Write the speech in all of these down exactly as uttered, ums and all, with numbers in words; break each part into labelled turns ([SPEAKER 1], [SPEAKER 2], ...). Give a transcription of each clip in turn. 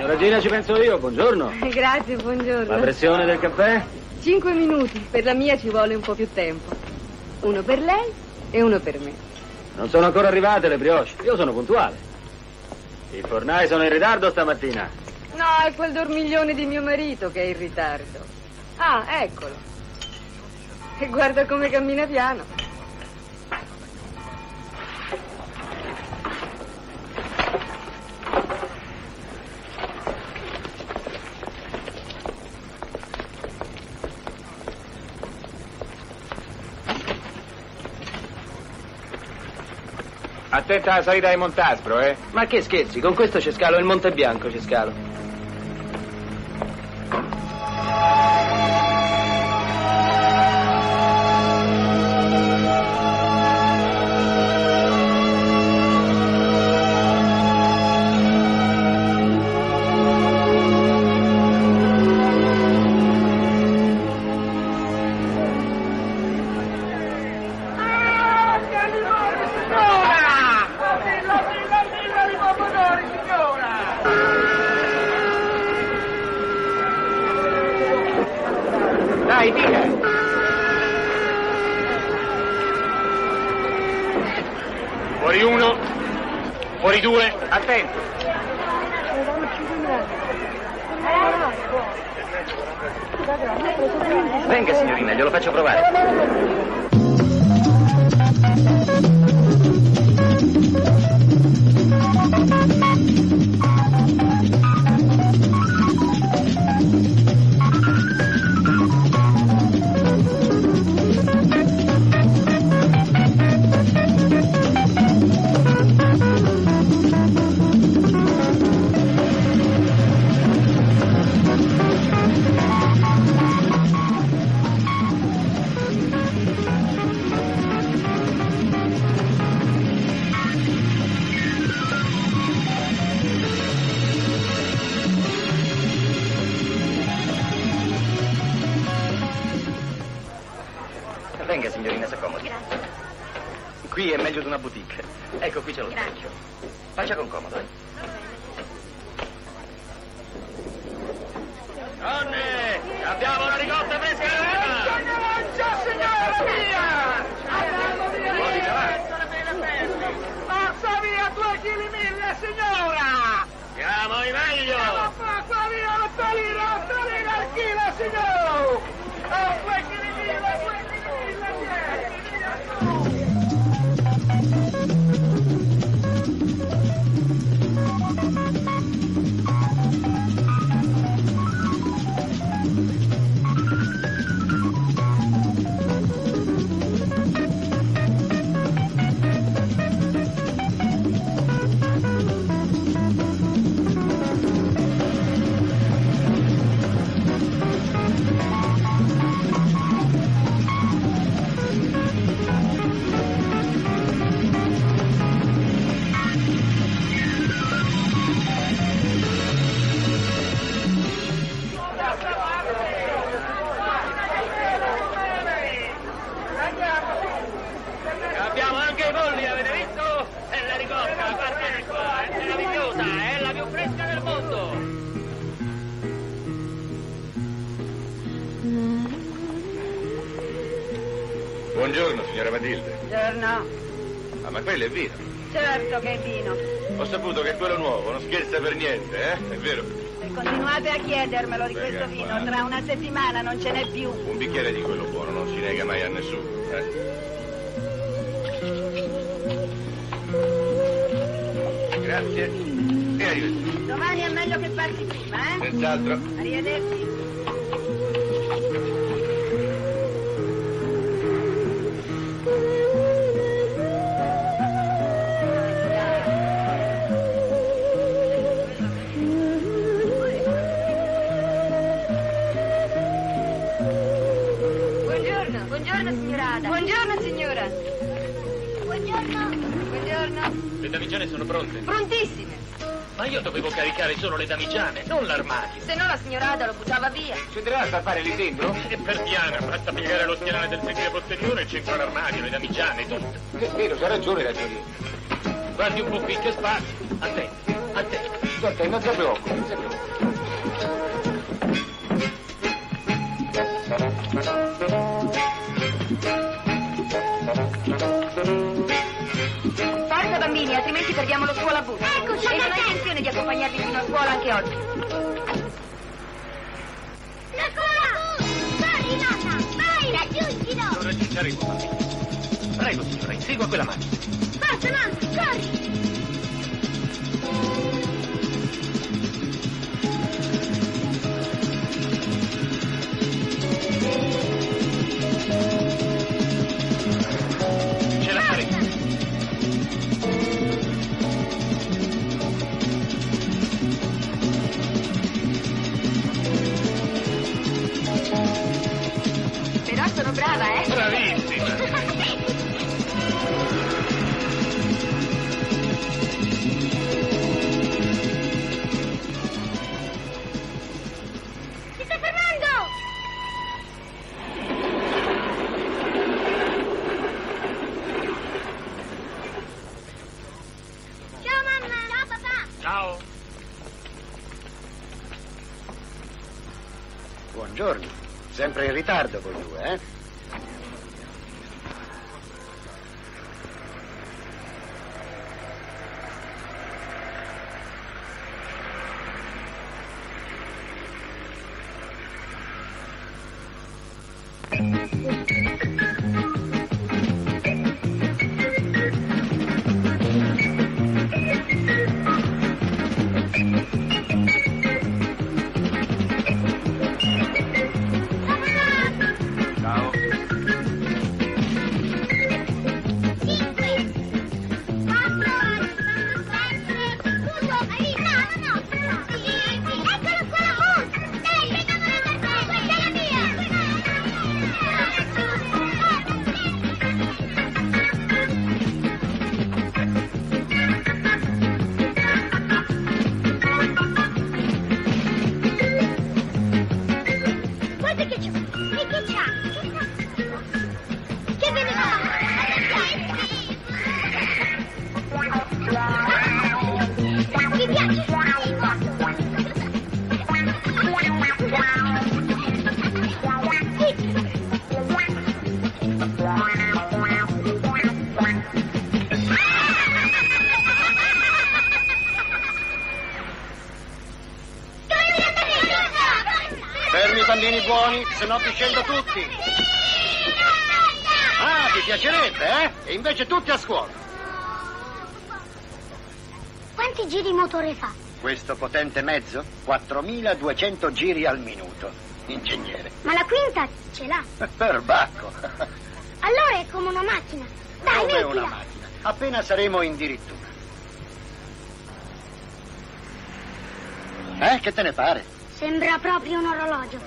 [SPEAKER 1] Signora Gina, ci penso io, buongiorno.
[SPEAKER 2] Grazie, buongiorno.
[SPEAKER 1] La pressione del caffè?
[SPEAKER 2] Cinque minuti, per la mia ci vuole un po' più tempo. Uno per lei e uno per me.
[SPEAKER 1] Non sono ancora arrivate le brioche, io sono puntuale. I fornai sono in ritardo stamattina.
[SPEAKER 2] No, è quel dormiglione di mio marito che è in ritardo. Ah, eccolo. E guarda come cammina piano.
[SPEAKER 3] Attenta alla salita di Montaspro, eh?
[SPEAKER 1] Ma che scherzi, con questo ci scalo il Monte Bianco, ci scalo.
[SPEAKER 3] Fuori uno, fuori due, attento.
[SPEAKER 1] Venga signorina, glielo faccio provare. Venga signorina, s'accomodi.
[SPEAKER 4] Grazie.
[SPEAKER 1] Qui è meglio di una boutique. Ecco, qui c'è lo
[SPEAKER 4] Grazie.
[SPEAKER 1] specchio. Faccia con comodo, eh. Donne, abbiamo una ricotta fresca!
[SPEAKER 3] Ciao signora mia! Andiamo via! Passa via due chili mille, signora!
[SPEAKER 1] Siamo i meglio!
[SPEAKER 3] Ma fa qua via otto lire, otto lire al chilo, signor! Oh, due chili mille, due chili mille,
[SPEAKER 1] Abbiamo anche i polli, avete visto? E la ricotta, guardate qua, è meravigliosa, è la più fresca del mondo!
[SPEAKER 3] Buongiorno, signora Matilde.
[SPEAKER 2] Buongiorno.
[SPEAKER 3] Ah, ma quello è vino.
[SPEAKER 2] Certo che è vino.
[SPEAKER 3] Ho saputo che quello nuovo non scherza per niente, eh? È vero?
[SPEAKER 4] E continuate a chiedermelo di
[SPEAKER 3] Venga
[SPEAKER 4] questo vino,
[SPEAKER 3] qua.
[SPEAKER 4] tra una settimana non ce n'è più.
[SPEAKER 3] Un bicchiere di quello buono non si nega mai a nessuno, eh? Grazie. E arrivederci.
[SPEAKER 4] Domani è meglio che passi prima, eh?
[SPEAKER 3] Senz'altro.
[SPEAKER 4] Arrivederci.
[SPEAKER 2] Buongiorno, buongiorno signora Ada. Buongiorno signora.
[SPEAKER 4] Buongiorno.
[SPEAKER 2] Buongiorno.
[SPEAKER 1] Le damigiane sono pronte?
[SPEAKER 2] Prontissime.
[SPEAKER 1] Ma io dovevo caricare solo le damigiane, non l'armadio.
[SPEAKER 2] Se no la signora Ada lo buttava via.
[SPEAKER 3] Ci deve fare lì dentro?
[SPEAKER 1] E per Diana, basta piegare lo schienale del sedile posteriore e c'entra l'armadio, le damigiane, tutto.
[SPEAKER 3] È vero, c'ha ragione, ragione.
[SPEAKER 1] Guardi un po' qui che spazio. Attenti, attenti.
[SPEAKER 3] tutto a te, non ti preoccupi, non ti preoccupi.
[SPEAKER 2] Forza bambini, altrimenti perdiamo lo scuola bus.
[SPEAKER 4] Eccoci,
[SPEAKER 2] e non ho intenzione di accompagnarvi fino a scuola anche oggi.
[SPEAKER 4] La scuola! Corri, nonna! Vai, raggiungilo!
[SPEAKER 1] Lo raggiungeremo, bambini. Prego, signora, insegua quella macchina.
[SPEAKER 4] Forza, nonna, corri!
[SPEAKER 1] Ce la faremo.
[SPEAKER 2] Però sono brava, eh?
[SPEAKER 1] Bravissima.
[SPEAKER 4] Si sta fermando! Ciao mamma! Ciao papà!
[SPEAKER 1] Ciao.
[SPEAKER 3] Buongiorno. Sempre in ritardo voi due, eh?
[SPEAKER 1] Ciao.
[SPEAKER 4] Cinque! Quattro! Sette! Uno! No, no, no! Eccolo qua! Oh! Dai, prendiamo la cartella! Questa è la mia! Guarda che c'è! E che c'ha? Che ve ne va? Mi piace!
[SPEAKER 3] Fermi bambini buoni, se no vi scendo tutti. Ah, vi piacerebbe, eh? E invece tutti a scuola.
[SPEAKER 4] Quanti giri motore fa?
[SPEAKER 3] Questo potente mezzo? quattromiladuecento giri al minuto. Ingegnere.
[SPEAKER 4] Ma la quinta ce l'ha.
[SPEAKER 3] Perbacco.
[SPEAKER 4] Allora è come una macchina. Dai,
[SPEAKER 3] Come
[SPEAKER 4] mettila.
[SPEAKER 3] una macchina. Appena saremo in dirittura. Eh, che te ne pare?
[SPEAKER 4] Sembra proprio un orologio.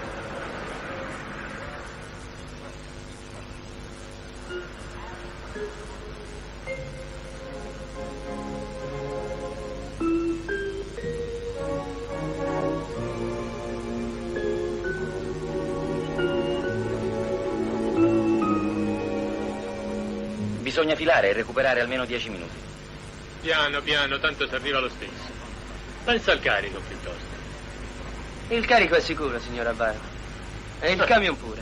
[SPEAKER 5] Bisogna filare e recuperare almeno dieci minuti.
[SPEAKER 1] Piano, piano, tanto si arriva lo stesso. Pensa al carico, piuttosto.
[SPEAKER 6] Il carico è sicuro, signora Barba. E il camion pure.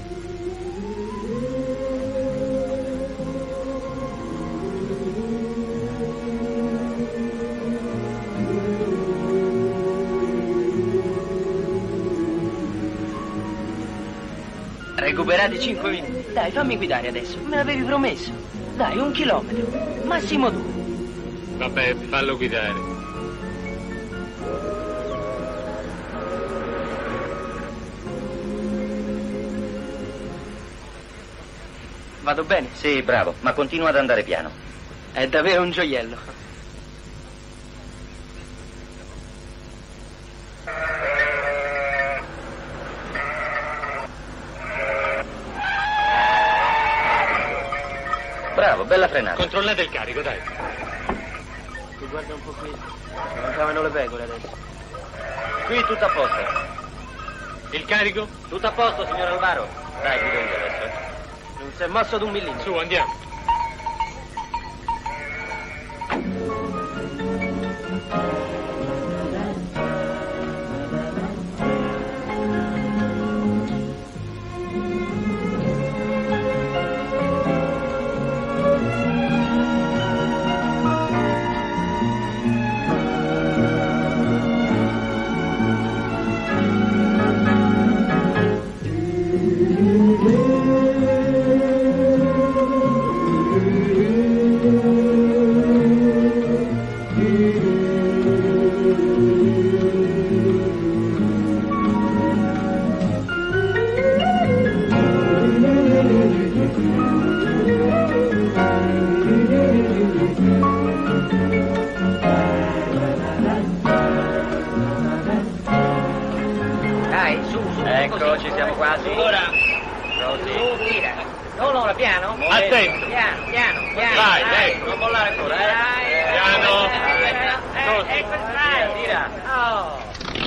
[SPEAKER 6] Recuperati cinque minuti. Dai, fammi guidare adesso. Me l'avevi promesso. Dai, un chilometro. Massimo due.
[SPEAKER 1] Vabbè, fallo guidare.
[SPEAKER 6] Vado bene?
[SPEAKER 5] Sì, bravo, ma continua ad andare piano.
[SPEAKER 6] È davvero un gioiello.
[SPEAKER 5] Bravo, bella frenata.
[SPEAKER 1] Controllate il carico, dai.
[SPEAKER 6] Tu guarda un po' qui. Mi mancavano le pecore adesso.
[SPEAKER 5] Qui tutto a posto.
[SPEAKER 1] Il carico?
[SPEAKER 5] Tutto a posto, signor Alvaro. Dai, guido io adesso. eh.
[SPEAKER 6] Non si è mosso d'un millimetro.
[SPEAKER 1] Su, andiamo.
[SPEAKER 5] siamo quasi.
[SPEAKER 1] Ora.
[SPEAKER 5] Così.
[SPEAKER 1] Tira. No, no, piano.
[SPEAKER 3] Attento.
[SPEAKER 1] Piano, piano, piano.
[SPEAKER 3] Vai,
[SPEAKER 1] dai.
[SPEAKER 3] ecco.
[SPEAKER 5] Non mollare ancora, eh.
[SPEAKER 1] Dai,
[SPEAKER 3] Piano.
[SPEAKER 1] Eh, ecco il strano.
[SPEAKER 5] Tira.
[SPEAKER 1] Oh.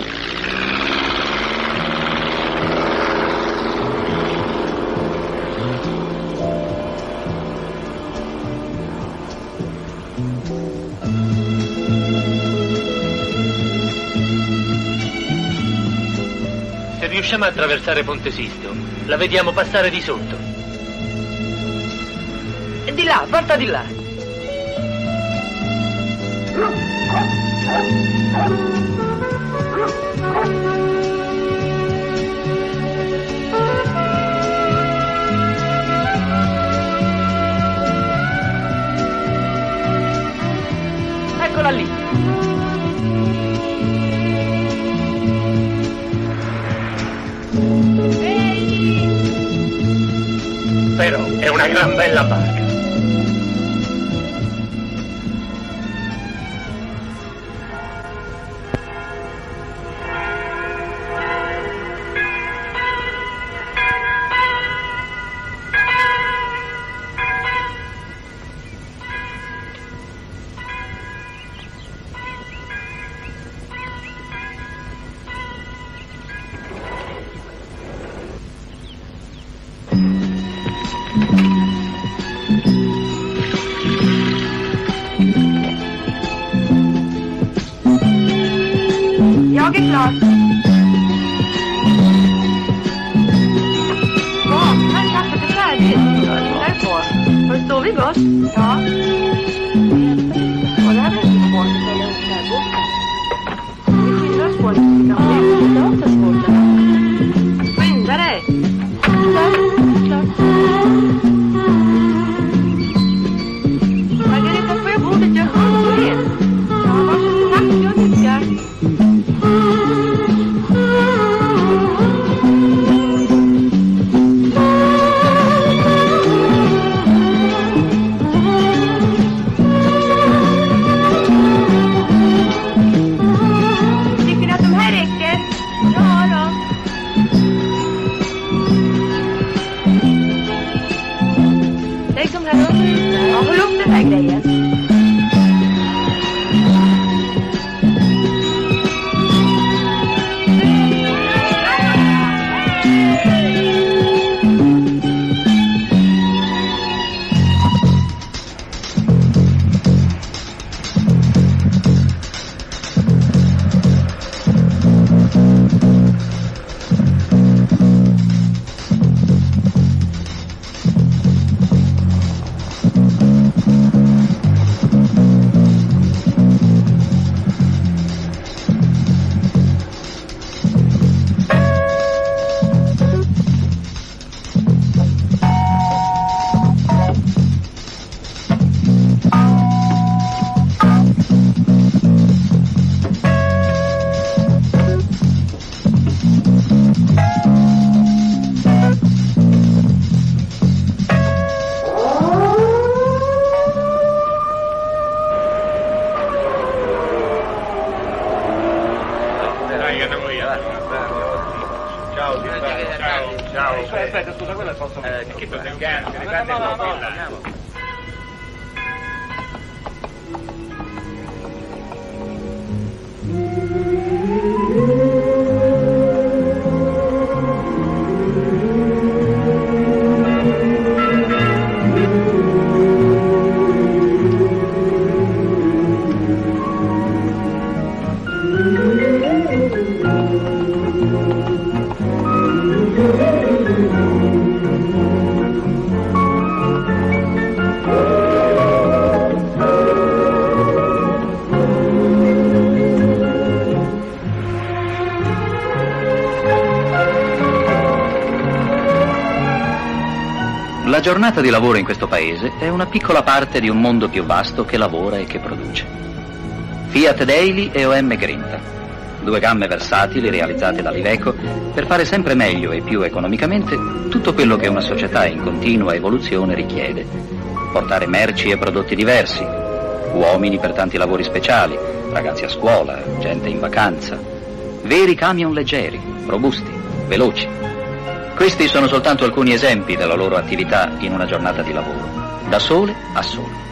[SPEAKER 7] Se riusciamo a attraversare Ponte Sisto, la vediamo passare di sotto.
[SPEAKER 6] E di là, porta di là. Eccola lì.
[SPEAKER 7] Però è una gran bella barca.
[SPEAKER 2] Jag är klar. Ja, här kaffet är färdigt. Därpå. Förstår vi gott? Ja. Och det här blir inte svårt. Vi skyndar oss på lite. Ja, det låter svårt. Skynda dig. Margareta, får jag bordet? Jag hör er. Ja, varsågod. Tack, jag nickar.
[SPEAKER 3] Aspetta, scusa, quello è il posto. Eh, che cos'è? No, no, no, no.
[SPEAKER 8] La giornata di lavoro in questo paese è una piccola parte di un mondo più vasto che lavora e che produce. Fiat Daily e O M Grinta, due gamme versatili realizzate dall'Iveco per fare sempre meglio e più economicamente tutto quello che una società in continua evoluzione richiede. Portare merci e prodotti diversi, uomini per tanti lavori speciali, ragazzi a scuola, gente in vacanza, veri camion leggeri, robusti, veloci, Questi sono soltanto alcuni esempi della loro attività in una giornata di lavoro, da sole a sole.